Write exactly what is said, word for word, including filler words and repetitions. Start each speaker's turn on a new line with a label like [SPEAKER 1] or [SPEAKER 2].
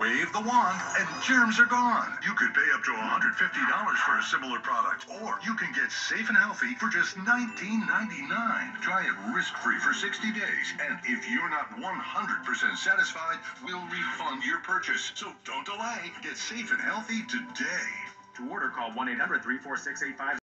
[SPEAKER 1] Wave the wand and germs are gone. You could pay up to one hundred fifty dollars for a similar product, or you can get Safe and Healthy for just nineteen ninety-nine. Try it risk-free for sixty days, and if you're not one hundred percent satisfied, we'll refund your purchase. So don't delay. Get Safe and Healthy today.
[SPEAKER 2] To order, call one eight hundred, three four six, eight five